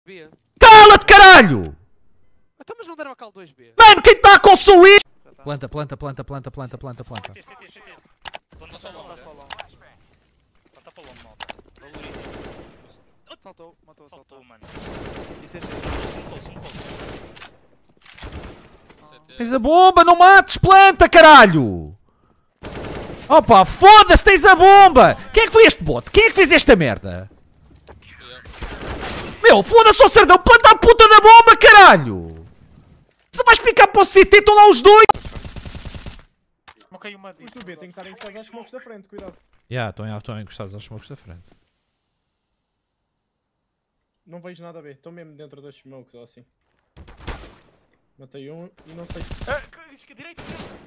B. Cala-te, caralho! Então, mas não deram a cal 2B. Mano, quem está a consumir? Planta. CT. Planta Só longa. Planta para longe, malta. Saltou, matou, Saltou, mano. Isso é Tens a bomba, não mates, planta, caralho! Opa, foda-se, tens a bomba! Quem é que foi este bot? Quem é que fez esta merda? Meu, foda-se, ó Sardão, planta a puta da bomba, caralho! Tu vais picar para o CT, estão lá os dois! Ok, uma dica. Os do B tem que estar encostados aos smokes da frente, cuidado. Estão encostados aos smokes da frente. Não vejo nada a B, estou mesmo dentro das smokes ou assim. Matei um e não sei. Direito.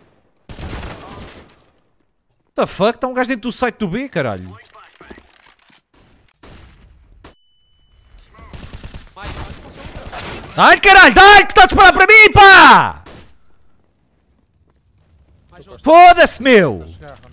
The fuck? Está um gajo dentro do site do B, caralho. Dá-lhe, caralho, dá-lhe que está a disparar para mim, pá! Foda-se, meu!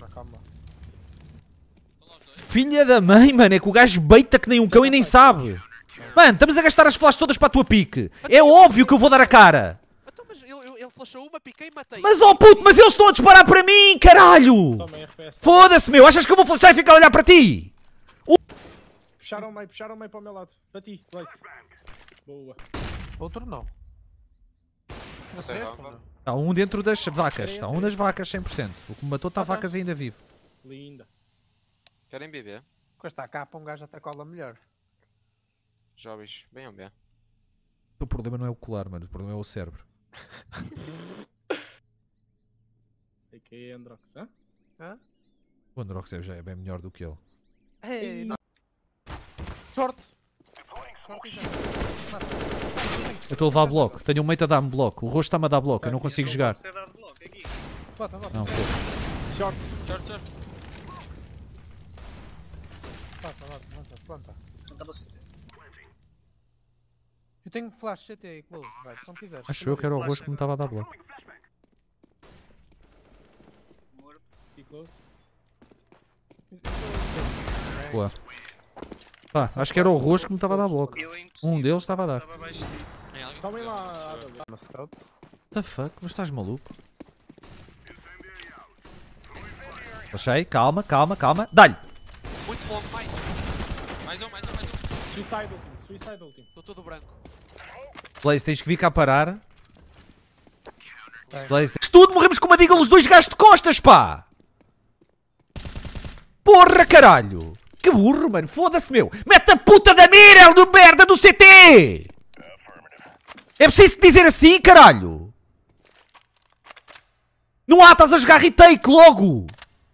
Filha da mãe, mano, é que o gajo beita que nem um cão e nem sabe. Mano, estamos a gastar as flashes todas para a tua pique. É óbvio que eu vou dar a cara. Então, mas ele flashou uma, piquei e matei. Mas oh puto, mas eles estão a disparar para mim, caralho! Toma RPS. Foda-se, meu, achas que eu vou flashar e ficar a olhar para ti? Puxaram meio para o meu lado. Para ti, Blaze. Boa. Outro não. Não sei este, não. Está um dentro das vacas, está um das vacas 100%. O que me matou está vacas ainda vivo. Linda. Querem BB? Com esta capa um gajo até cola melhor. Jovens, venham B. O problema não é o colar, mano, o problema é o cérebro. AK Androx, hã? Hã? O Androx já é bem melhor do que ele. Ei, não. Short! Short e Eu estou a levar bloco, tenho um mate a dar-me bloco, o rosto está-me a dar bloco, eu não consigo jogar. Bota. Não, foi. Short. Planta. Eu tenho flash CT e close, vai, se não quiseres. Acho eu que era o rosto que me estava a dar bloco. E close. Boa. Pá, acho que era o rosto que me estava a dar bloco. Um deles estava a dar. Tomem lá. No scout. What the fuck? Mas estás maluco? Achei, calma. Dá-lhe! Muito longo, mais um. Suicide ultim. Estou todo branco. Blaze, tens que vir cá parar. Blaze, tudo morremos com uma diga os dois gajos de costas, pá! Porra, caralho! Que burro, mano! Foda-se, meu! Mete a puta da mira do merda do CT! É preciso dizer assim, caralho! Não há, estás a jogar retake logo!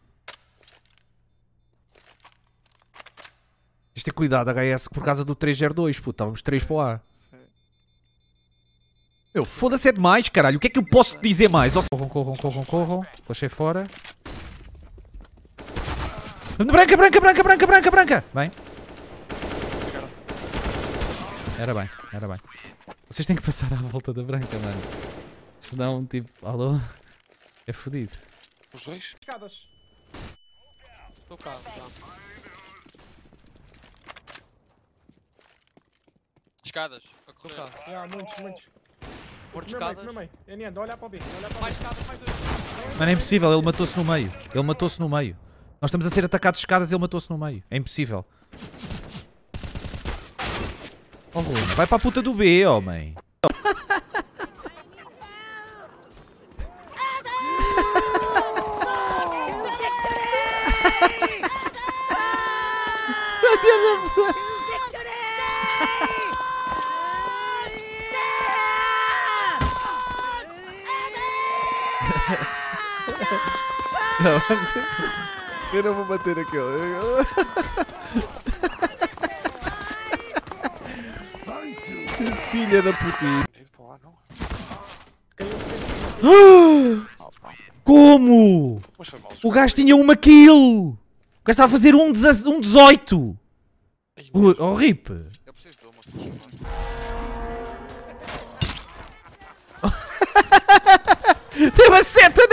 Tens de ter cuidado, HS, por causa do 302, puto. Estávamos 3 para o A. Meu, foda-se é demais, caralho. O que é que eu posso dizer mais? Corram. Flashei fora. Branca. Bem. Era bem. Vocês têm que passar à volta da branca, mano. Senão, tipo, alô? É fodido. Os dois? Escadas. Estou cá, Escadas, a correr. Muitos. Morto No meio, escadas. no meio. Eniendo, olha para o B. Mais escadas, mais dois. Mano, é impossível, ele matou-se no meio. Nós estamos a ser atacados de escadas e ele matou-se no meio. É impossível. Oh, Rui, vai para a puta do B, homem. Não, eu não vou bater aquele. Filha da putinha. Como? O gajo tinha uma kill. O gajo estava a fazer um 18. Oh, RIP. Eu preciso de uma, se faz favor. Teve a seta